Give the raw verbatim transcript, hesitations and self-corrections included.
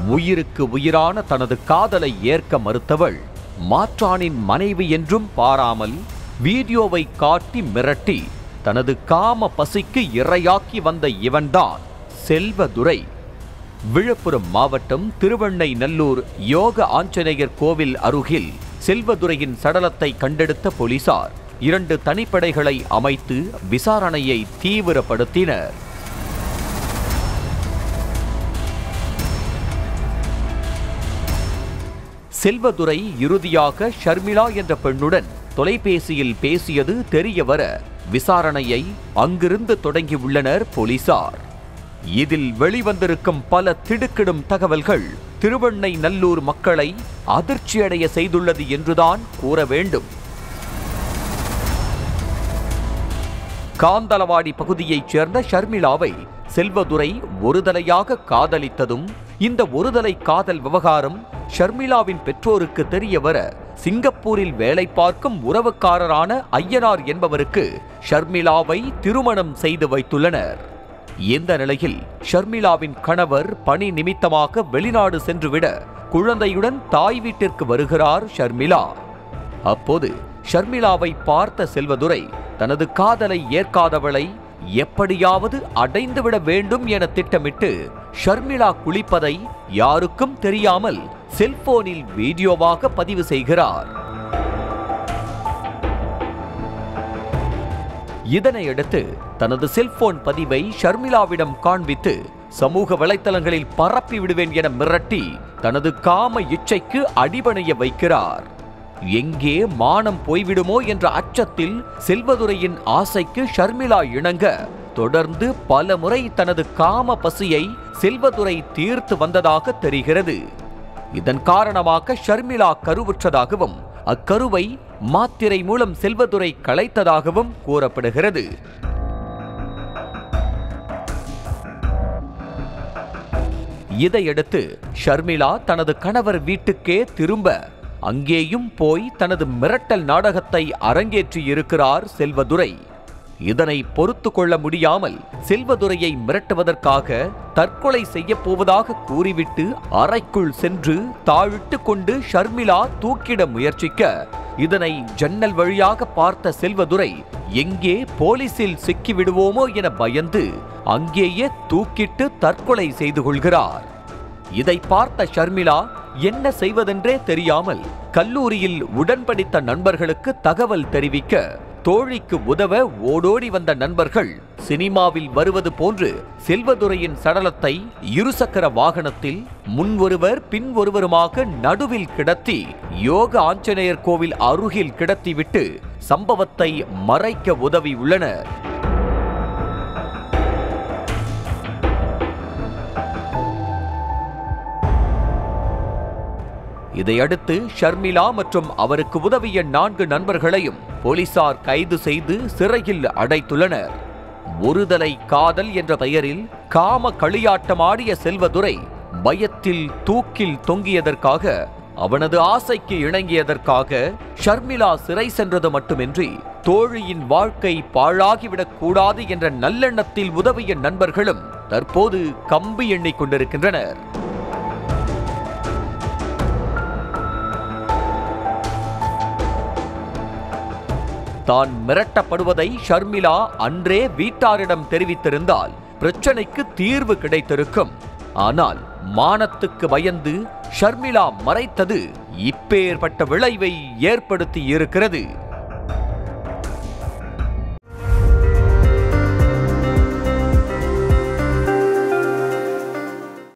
உயிருக்கு உயிரான தனது காதலை ஏற்க மறுத்தவள் மாற்றானின் மனைவி என்றும் பாராமல் வீடியோவை காட்டி மிரட்டி தனது காம பசிக்கு இரையாக்கி வந்த இவன்தான் செல்வதுரை. விழுப்புரம் மாவட்டம் திருவெண்ணைநல்லூர் யோக ஆஞ்சநேயர் கோவில் அருகில் செல்வதுரையின் சடலத்தை கண்டெடுத்த போலீசார் இரண்டு தனிப்படைகளை அமைத்து விசாரணையை தீவிரப்படுத்தினர். செல்வதுரை இறுதியாக ஷர்மிளா என்ற பெண்ணுடன் தொலைபேசியில் பேசியது தெரியவர விசாரணையை அங்கிருந்து தொடங்கியுள்ளனர் போலீசார். இதில் வெளிவந்திருக்கும் பல திடுக்கிடும் தகவல்கள் திருவெண்ணைநல்லூர் மக்களை அதிர்ச்சியடைய செய்துள்ளது என்றுதான் கூற வேண்டும். காந்தலவாடி பகுதியைச் சேர்ந்த ஷர்மிளாவை செல்வதுரை ஒருதலையாக காதலித்ததும் இந்த ஒருதலை காதல் விவகாரம் ஷர்மிளாவின் பெற்றோருக்கு தெரியவர சிங்கப்பூரில் வேலை பார்க்கும் உறவுக்காரரான ஐயனார் என்பவருக்கு ஷர்மிளாவை திருமணம் செய்து வைத்துள்ளனர். இந்த நிலையில் ஷர்மிளாவின் கணவர் பணி நிமித்தமாக வெளிநாடு சென்றுவிட குழந்தையுடன் தாய் வீட்டிற்கு வருகிறார் ஷர்மிளா. அப்போது ஷர்மிளாவை பார்த்த செல்வதுரை தனது காதலை ஏற்காதவளை எப்படியாவது அடைந்துவிட வேண்டும் என திட்டமிட்டு ஷர்மிளா குளிப்பதை யாருக்கும் தெரியாமல் செல்போனில் வீடியோவாக பதிவு செய்கிறார். இதனையடுத்து தனது செல்போன் பதிவை ஷர்மிளாவிடம் காண்பித்து சமூக வலைத்தளங்களில் பரப்பி விடுவேன் என மிரட்டி தனது காம இச்சைக்கு அடிபணிய வைக்கிறார். எங்கே மானம் போய்விடுமோ என்ற அச்சத்தில் செல்வதுரையின் ஆசைக்கு ஷர்மிளா இணங்க தொடர்ந்து பல முறை தனது காம பசியை செல்வதுரை தீர்த்து வந்ததாக தெரிகிறது. இதன் காரணமாக ஷர்மிளா கருவுற்றதாகவும் அக்கருவை மாத்திரை மூலம் செல்வதுரை களைத்ததாகவும் கூறப்படுகிறது. இதையடுத்து ஷர்மிளா தனது கணவர் வீட்டுக்கே திரும்ப அங்கேயும் போய் தனது மிரட்டல் நாடகத்தை அரங்கேற்றி இருக்கிறார் செல்வதுரை. இதனை பொறுத்து கொள்ள முடியாமல் செல்வதுரையை மிரட்டுவதற்காக தற்கொலை செய்ய போவதாக கூறிவிட்டு அறைக்குள் சென்று தாழிட்டு கொண்டு ஷர்மிளா தூக்கிட முயற்சிக்க இதனை ஜன்னல் வழியாக பார்த்த செல்வதுரை எங்கே போலீசில் சிக்கிவிடுவோமோ என பயந்து அங்கேயே தூக்கிட்டு தற்கொலை செய்து கொள்கிறார். இதை பார்த்த ஷர்மிளா என்ன செய்வதென்றே தெரியாமல் கல்லூரியில் உடன்படித்த நண்பர்களுக்கு தகவல் தெரிவிக்க தோழிக்கு உதவ ஓடோடி வந்த நண்பர்கள் சினிமாவில் வருவது போன்று செல்வதுரையின் சடலத்தை இருசக்கர வாகனத்தில் முன் ஒருவர் பின் ஒருவருமாக நடுவில் கிடத்தி யோக ஆஞ்சநேயர் கோவில் அருகில் கிடத்திவிட்டு சம்பவத்தை மறைக்க உதவி உள்ளனர். இதையடுத்து ஷர்மிளா மற்றும் அவருக்கு உதவிய நான்கு நண்பர்களையும் போலீசார் கைது செய்து சிறையில் அடைத்துள்ளனர். ஒருதலை காதல் என்ற பெயரில் காம களியாட்டமாடிய செல்வதுரை பயத்தில் தூக்கில் தொங்கியதற்காக அவனது ஆசைக்கு இணங்கியதற்காக ஷர்மிளா சிறை சென்றது மட்டுமின்றி தோழியின் வாழ்க்கை பாழாகிவிடக் கூடாது என்ற நல்லெண்ணத்தில் உதவிய நண்பர்களும் தற்போது கம்பி எண்ணிக் கொண்டிருக்கின்றனர். தான் மிரட்டப்படுவதை ஷர்மிளா அன்றே வீட்டாரிடம் தெரிவித்திருந்தால் பிரச்சனைக்கு தீர்வு கிடைத்திருக்கும். ஆனால் மானத்துக்கு பயந்து ஷர்மிளா மறைத்தது இப்பேற்பட்ட விளைவை ஏற்படுத்தி இருக்கிறது.